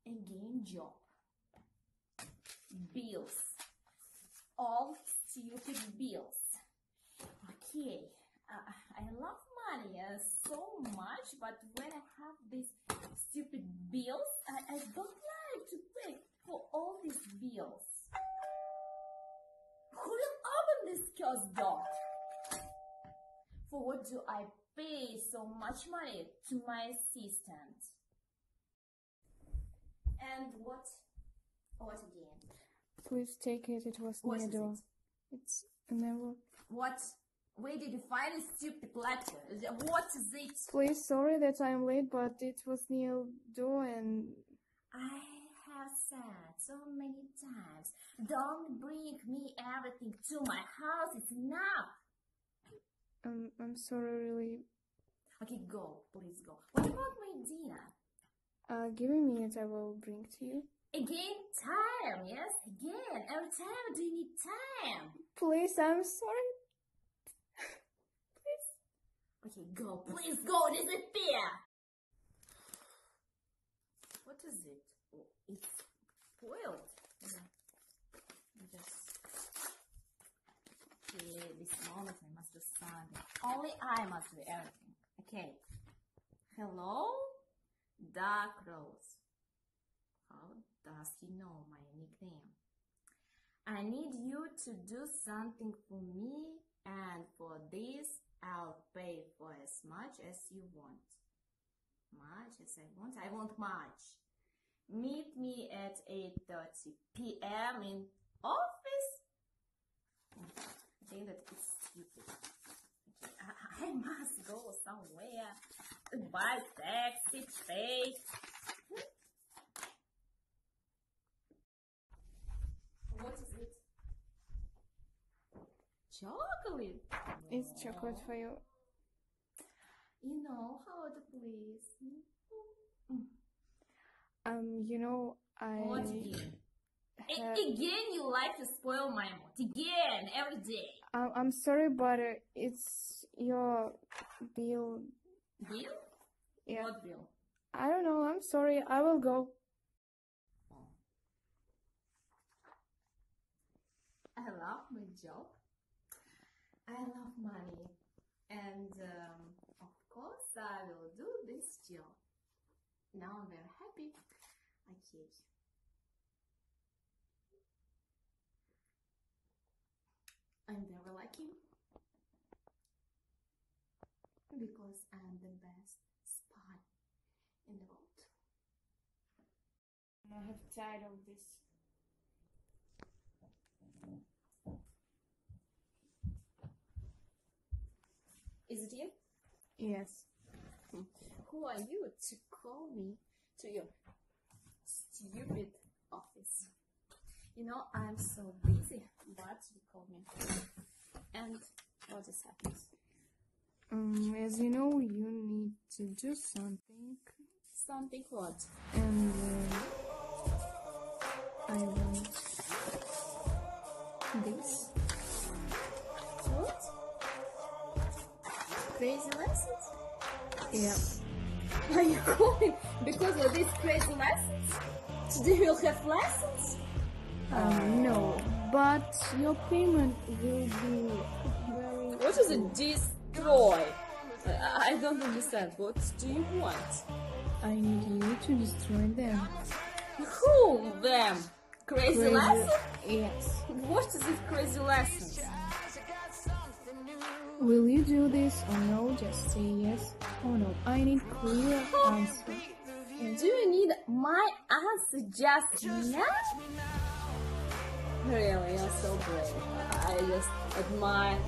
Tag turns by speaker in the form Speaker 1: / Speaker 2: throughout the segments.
Speaker 1: Again, job. Bills. All stupid bills. Okay, I love money so much, but when I have these stupid bills, I don't like to pay for all these bills. Who will open this cursed door? For what do I pay so much money to my assistant? And what again?
Speaker 2: Please take it. It was
Speaker 1: What
Speaker 2: near
Speaker 1: is
Speaker 2: door.
Speaker 1: it?
Speaker 2: It's an envelope.
Speaker 1: What? Where did you find a stupid letter? What is it?
Speaker 2: Please, sorry that I'm late, but it was near door and
Speaker 1: I have said so many times, don't bring me everything to my house. It's enough.
Speaker 2: I'm sorry, really.
Speaker 1: Okay, go. Please go. What about my dinner?
Speaker 2: Give me a minute. I will bring to you.
Speaker 1: Again, time. Yes, again. Every time do you need time?
Speaker 2: Please, I'm sorry. Please.
Speaker 1: Okay, go. Please go. Disappear. What is it? Oh, it's spoiled. Okay, this moment I must do something. Only I must do everything. Okay. Hello, Dark Rose. How does he know my nickname? I need you to do something for me, and for this I'll pay for as much as you want. Much as I want? I want much. Meet me at 8:30 p.m. in office. I think that it's stupid. Okay, I must go somewhere to buy taxi, pay. What is it? Chocolate.
Speaker 2: It's chocolate for you.
Speaker 1: You know how to please.
Speaker 2: You know,
Speaker 1: What again?
Speaker 2: have-
Speaker 1: Again, you like to spoil my mood. Again, every day.
Speaker 2: I'm sorry, but it's your bill.
Speaker 1: Bill?
Speaker 2: Yeah.
Speaker 1: What bill?
Speaker 2: I don't know. I'm sorry. I will go.
Speaker 1: I love my job. I love money. And of course, I will do this job. Now I'm very happy. Okay. I'm very lucky because I'm the best spy in the world.
Speaker 2: I have tired of this.
Speaker 1: Is it you?
Speaker 2: Yes.
Speaker 1: Who are you to call me to your stupid office? You know, I'm so busy, but you call me. And what just happens?
Speaker 2: As you know, you need to do something.
Speaker 1: Something what?
Speaker 2: And I want this.
Speaker 1: What? Crazy lessons?
Speaker 2: Yeah.
Speaker 1: Are you calling because of these crazy lessons? Today we'll have lessons?
Speaker 2: No, but your payment will be very...
Speaker 1: What is it? Destroy? I don't understand. What do you want?
Speaker 2: I need you to destroy them.
Speaker 1: Who them? Crazy lessons?
Speaker 2: Yes.
Speaker 1: What is it crazy lessons?
Speaker 2: Will you do this or no? Just say yes or no. I need clear answer.
Speaker 1: Do you need my answer just now? Really, you're so brave. I just admire.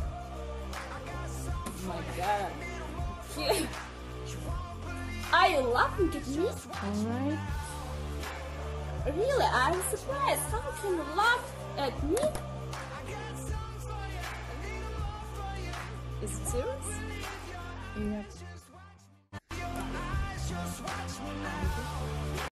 Speaker 1: My God. Okay. Are you laughing at me?
Speaker 2: Alright.
Speaker 1: Really, I'm surprised. How can you laugh at me